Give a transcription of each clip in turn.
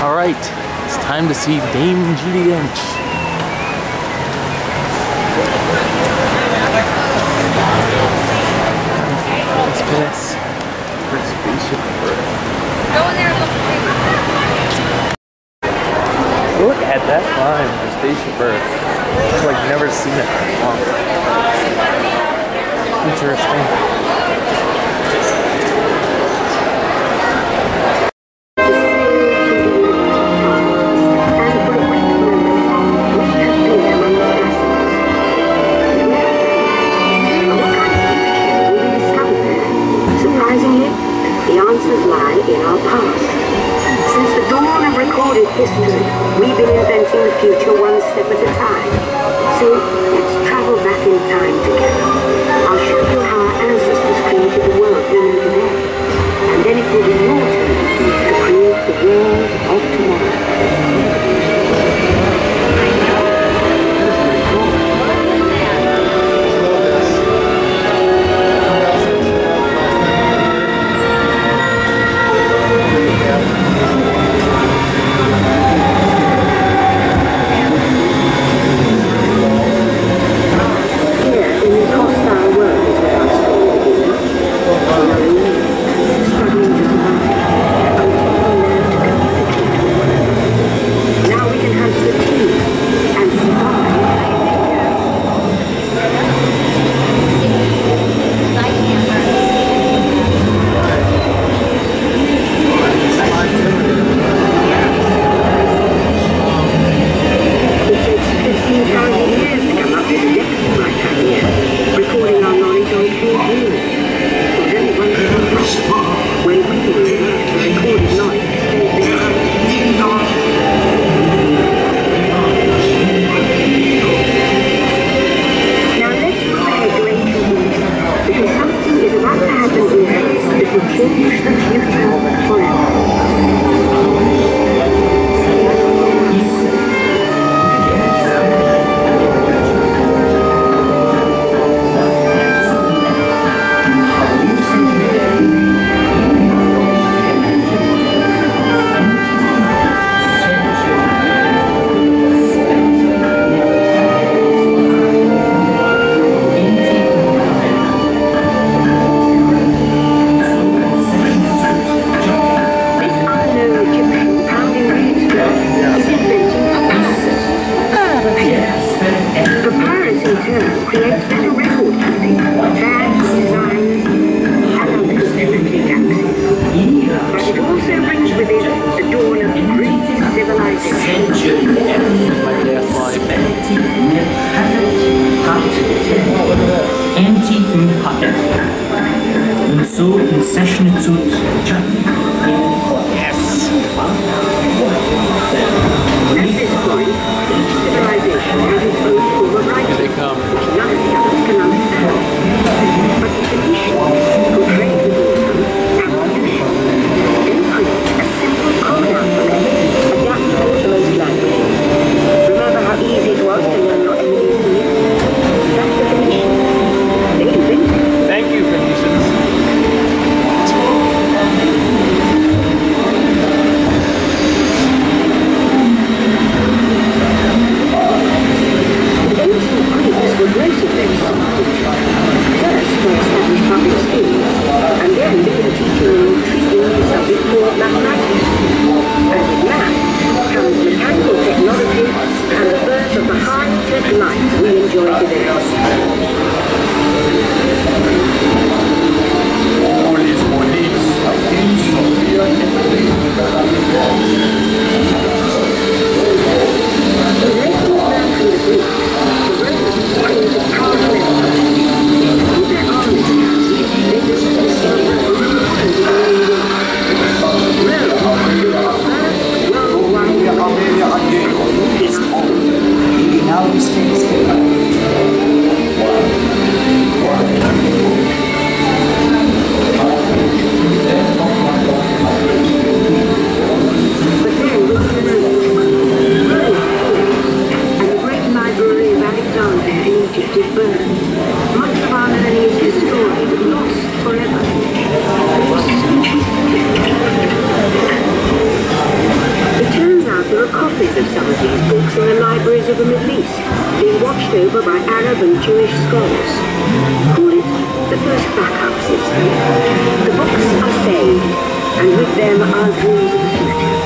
Alright, it's time to see Dame Judi Dench. Let's pass for Spaceship Earth. Go in there and Look at that climb for Spaceship Earth. It's like never seen it before. Interesting. History. We've been inventing the future one step at a time. So let's travel back in time together. I'll show you how our ancestors created the world we know today. And then it will be your turn to create the world of tomorrow. mysteries of the Middle East, being watched over by Arab and Jewish scholars. Call it the first backup system. The books are saved, and with them our dreams of the future.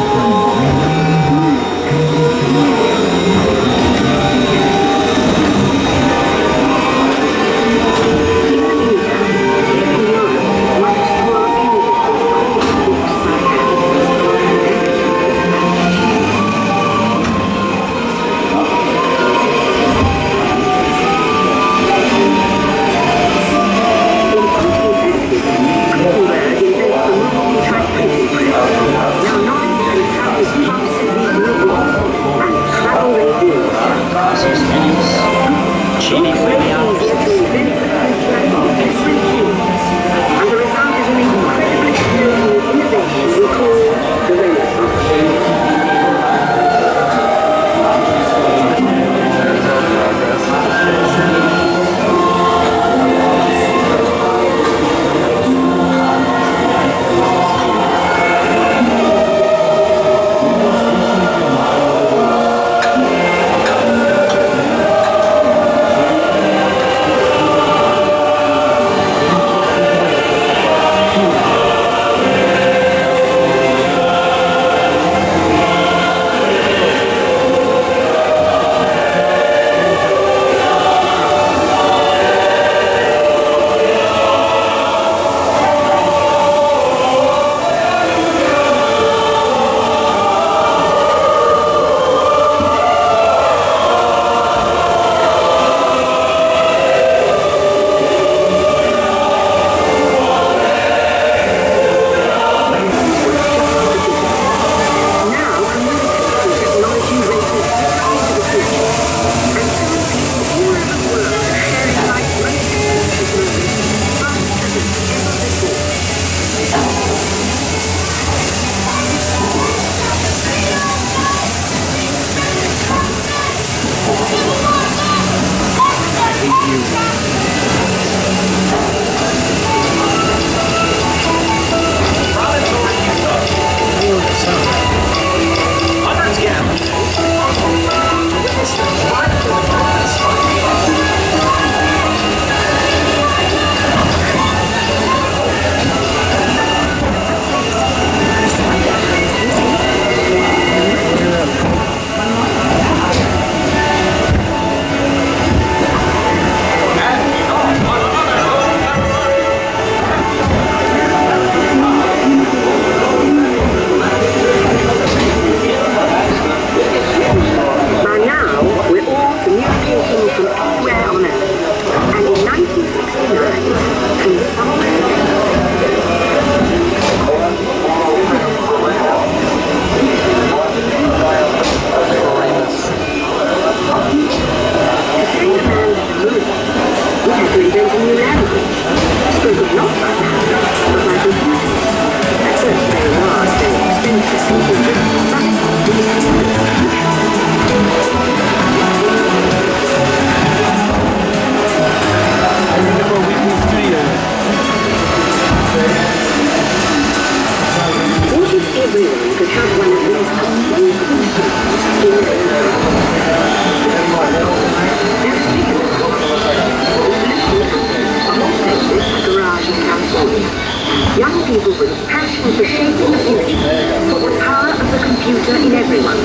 Young people with a passion for shaping the future, put the power of the computer in everyone's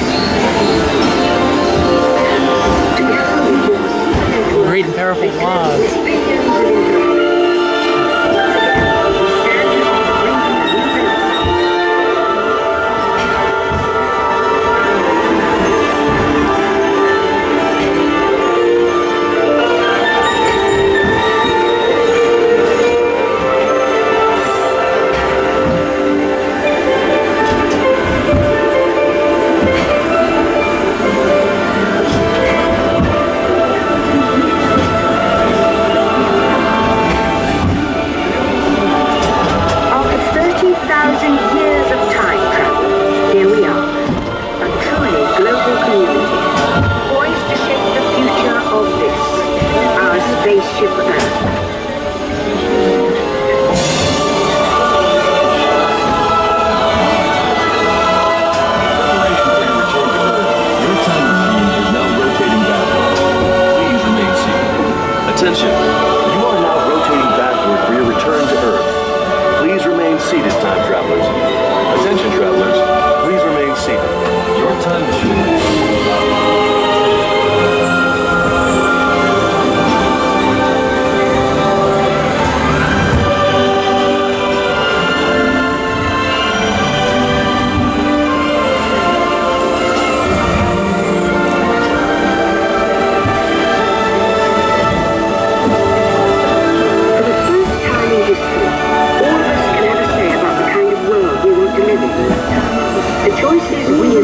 hands. Great and powerful laws.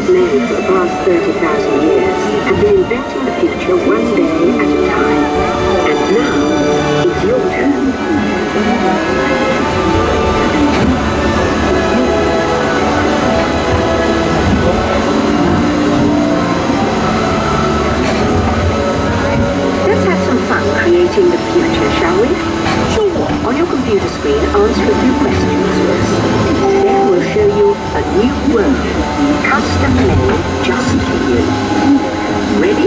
we've made for the past 30,000 years have been inventing the future one day at a time. And now, it's your turn. Let's have some fun creating the future, shall we? Sure. On your computer screen, answer a few questions first. Then we'll show you a new world, custom-made just for you. Ready?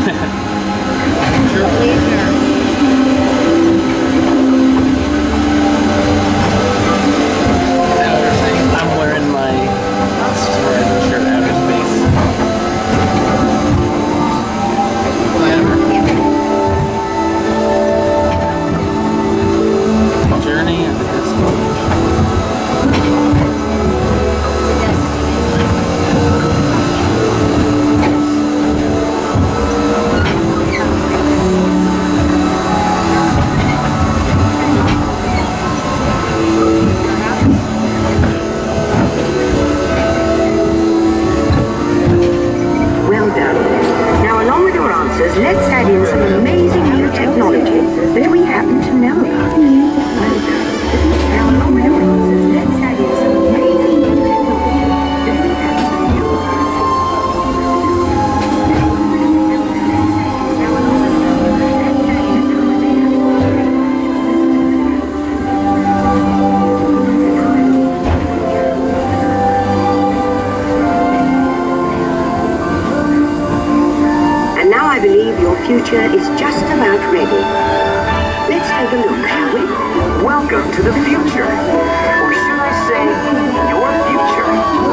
I'm wearing my red shirt, outer space. Journey and the destination. Well done. Now, along with your answers, let's add in some amazing new technology that we happen to know about. Now, along with your answers, let's add in some amazing new technology that we happen to know And now I believe your future is just about ready. Let's take a look, shall we? Welcome to the future. Or should I say, your future.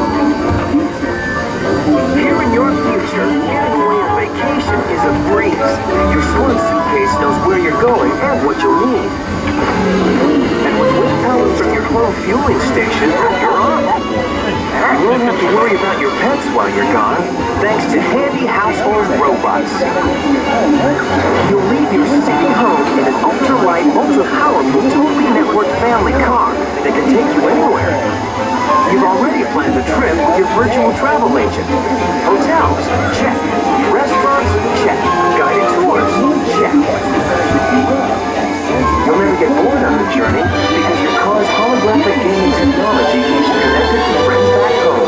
Here in your future, getting away on vacation is a breeze. Your slim suitcase knows where you're going and what you'll need. And with wind power from your home fueling station, you're off. You won't have to worry about your pets while you're gone, thanks to handy household robots. You'll leave your city home in an ultra-light, ultra-powerful, totally networked family car that can take you anywhere. You've already planned the trip with your virtual travel agent. Hotels, check. Restaurants, check. Guided tours, check. You'll never get bored on the journey because your car's holographic gaming technology keeps you connected to friends back home.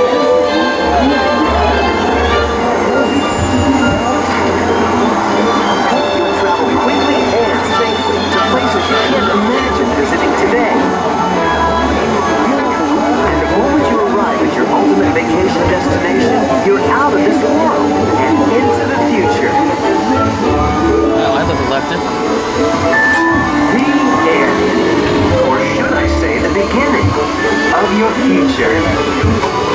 You'll travel quickly and safely to places you can't imagine visiting today. And the moment you arrive at your ultimate vacation destination, you're out of this world and into the future. Wow, I look left it. The end. Or should I say the beginning of your future.